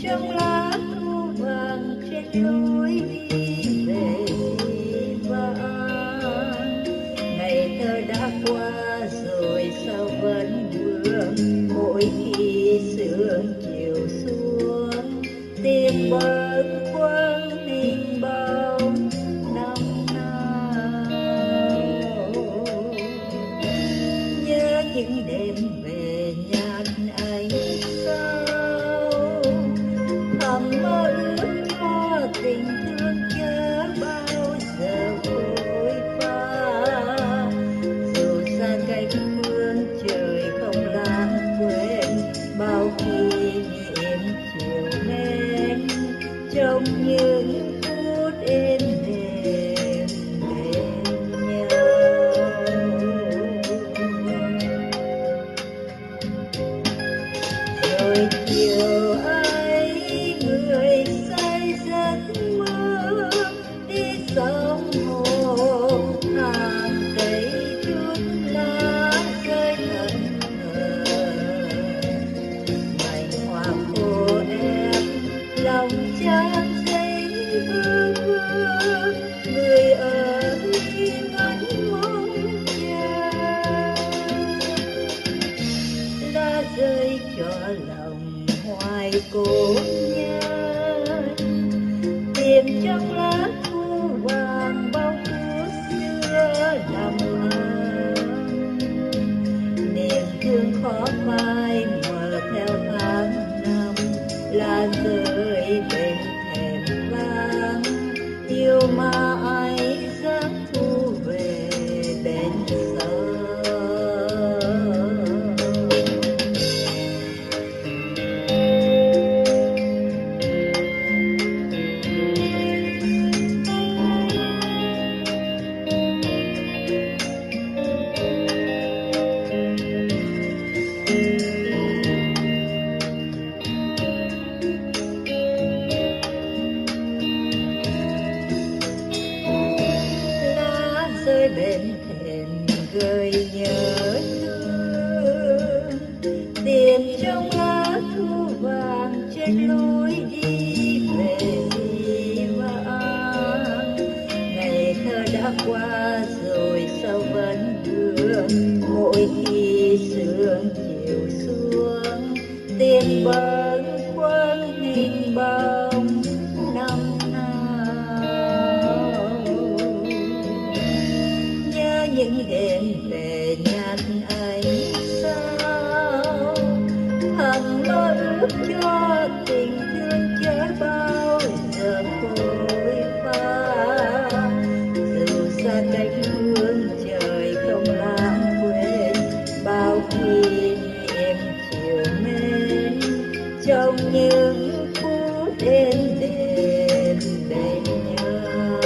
trong lá thu vàng trên lối đi về vãng. Ngày thơ đã qua rồi sao vẫn vương, mỗi khi sương chiều xuống tìm bâng khuâng hình bóng năm nào. Nhớ những đêm về nhạt ánh sao, thầm mơ ước cho tình thương chớ bao giờ vội pha. Dù xa cách phương trời không lãng quên bao kỷ niệm chiều mến, trong những phút êm đềm bên nhau. Rồi chiều ấy người say giấc mơ đi sông hồ, hàng cây chút lá rơi thẫn thờ. Mảnh hoa khô em lòng chan dây vơ vơ, người ơi vẫn mong chờ. Lá rơi cho lòng hoài cố nhân, tìm trong lá thu vàng bao phút xưa đầm ấm. Niềm thương khó phai mờ theo tháng năm, lá rơi bên thềm vang, yêu mà ai dám thu về bên sông. Rơi bên thềm gợi nhớ thương, tìm trong lá thu vàng trên lối đi về vãng. Ngày thơ đã qua rồi sao vẫn vương, mỗi khi sương chiều xuống tìm bâng khuâng hình bóng năm nào. Nhớ những đêm về nhạt ánh sao, thầm mơ ước cho tình thương chớ bao giờ phôi pha. Dù xa cách phương trời không lãng quên bao kỷ niệm chiều mến, trong những phút êm đềm bên nhau.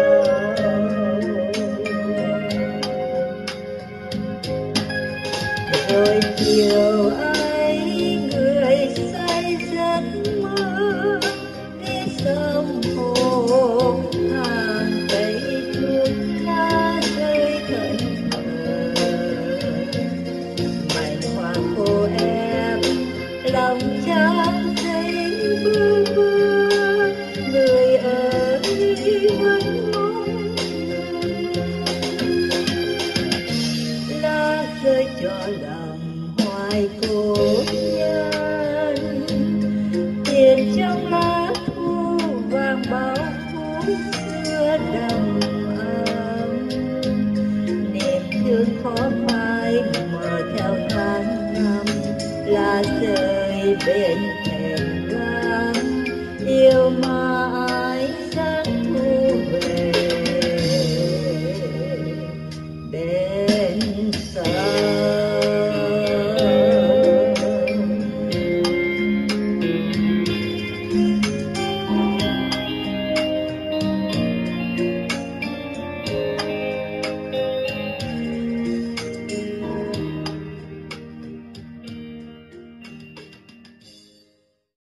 Rồi chiều ấy người say giấc mơ đi sông hồ, hàng cây chút lá rơi thẫn thờ. Mảnh hoa khô em lòng chan dây vơ vơ, người ơi vẫn mong lá rơi cho lòng hoài cố nhân, tiền trong lá thu vàng bao phút xưa đầm ấm. Niềm thương khó phai mờ theo tháng năm, lá rơi bên thềm vang, yêu mà